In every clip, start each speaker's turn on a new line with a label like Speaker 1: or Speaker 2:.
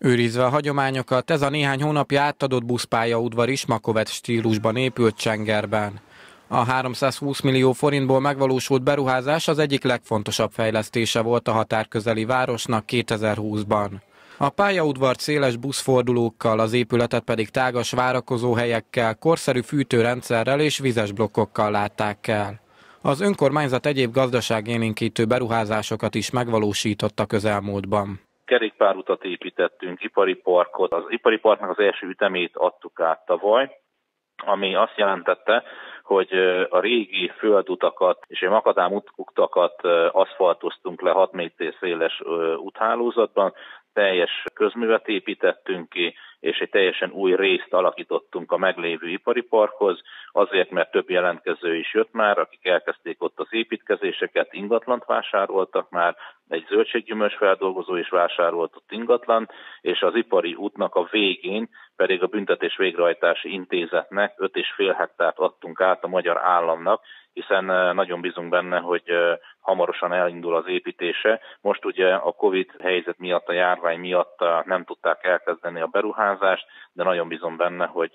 Speaker 1: Őrizve a hagyományokat, ez a néhány hónapja átadott buszpályaudvar is Makovec stílusban épült Csengerben. A 320 millió forintból megvalósult beruházás az egyik legfontosabb fejlesztése volt a határközeli városnak 2020-ban. A pályaudvart széles buszfordulókkal, az épületet pedig tágas várakozóhelyekkel, korszerű fűtőrendszerrel és vizes blokkokkal látták el. Az önkormányzat egyéb gazdaságélénkítő beruházásokat is megvalósított a közelmúltban.
Speaker 2: Kerékpárutat építettünk, ipari parkot. Az ipari parknak az első ütemét adtuk át tavaly, ami azt jelentette, hogy a régi földutakat és a makadám utakat aszfaltoztunk le 6 méter széles úthálózatban, teljes közművet építettünk ki, és egy teljesen új részt alakítottunk a meglévő ipari parkhoz, azért, mert több jelentkező is jött már, akik elkezdték ott az építkezéseket, ingatlant vásároltak már, egy zöldséggyümölcs feldolgozó is vásárolt ott ingatlant, és az ipari útnak a végén pedig a Büntetés Végrehajtási Intézetnek 5,5 hektárt adtunk át a magyar államnak, hiszen nagyon bízunk benne, hogy hamarosan elindul az építése. Most ugye a Covid helyzet miatt, a járvány miatt nem tudták elkezdeni a beruházást, de nagyon bízom benne, hogy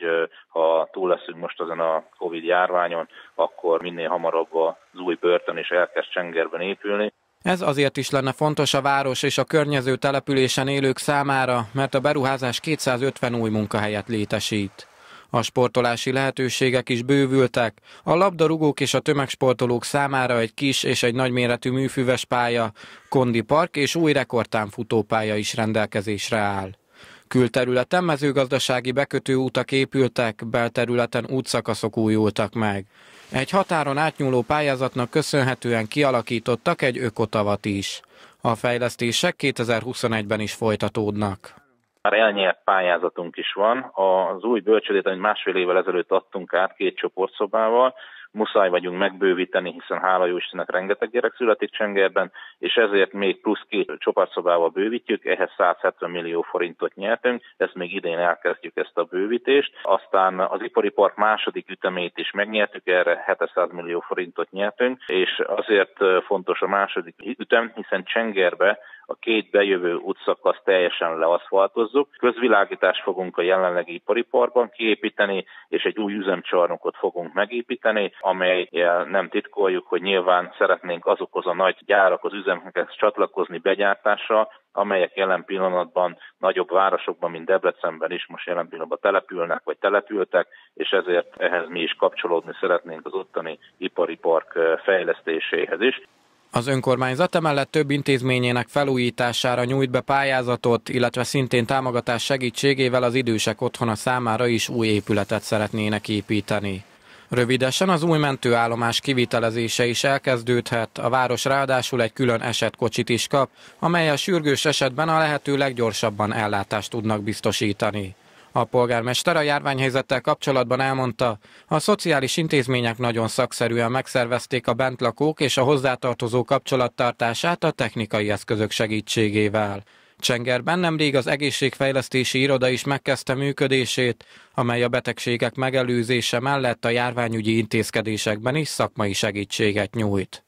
Speaker 2: ha túl leszünk most ezen a Covid járványon, akkor minél hamarabb az új börtön is elkezd Csengerben épülni.
Speaker 1: Ez azért is lenne fontos a város és a környező településen élők számára, mert a beruházás 250 új munkahelyet létesít. A sportolási lehetőségek is bővültek, a labdarúgók és a tömegsportolók számára egy kis és egy nagyméretű műfüves pálya, kondipark és új rekordtámfutópálya is rendelkezésre áll. Külterületen mezőgazdasági bekötőútak épültek, belterületen útszakaszok újultak meg. Egy határon átnyúló pályázatnak köszönhetően kialakítottak egy ökotavat is. A fejlesztések 2021-ben is folytatódnak.
Speaker 2: Már elnyert pályázatunk is van. Az új bölcsődét, amit 1,5 évvel ezelőtt adtunk át 2 csoportszobával, muszáj vagyunk megbővíteni, hiszen hála jó Istennek rengeteg gyerek születik Csengerben, és ezért még plusz 2 csoportszobával bővítjük, ehhez 170 millió forintot nyertünk, ezt még idén elkezdjük ezt a bővítést. Aztán az ipari park második ütemét is megnyertük, erre 700 millió forintot nyertünk, és azért fontos a második ütem, hiszen Csengerbe a 2 bejövő útszakaszt teljesen leaszfaltozzuk. Közvilágítást fogunk a jelenlegi ipari parkban kiépíteni, és egy új üzemcsarnokot fogunk megépíteni, amelyel nem titkoljuk, hogy nyilván szeretnénk azokhoz a nagy gyárakhoz, üzemekhez csatlakozni begyártásra, amelyek jelen pillanatban nagyobb városokban, mint Debrecenben is most jelen pillanatban települnek, vagy települtek, és ezért ehhez mi is kapcsolódni szeretnénk az ottani ipari park fejlesztéséhez is.
Speaker 1: Az önkormányzat emellett több intézményének felújítására nyújt be pályázatot, illetve szintén támogatás segítségével az idősek otthona számára is új épületet szeretnének építeni. Rövidesen az új mentőállomás kivitelezése is elkezdődhet, a város ráadásul egy külön esetkocsit is kap, amellyel sürgős esetben a lehető leggyorsabban ellátást tudnak biztosítani. A polgármester a járványhelyzettel kapcsolatban elmondta, a szociális intézmények nagyon szakszerűen megszervezték a bentlakók és a hozzátartozó kapcsolattartását a technikai eszközök segítségével. Csengerben nemrég az egészségfejlesztési iroda is megkezdte működését, amely a betegségek megelőzése mellett a járványügyi intézkedésekben is szakmai segítséget nyújt.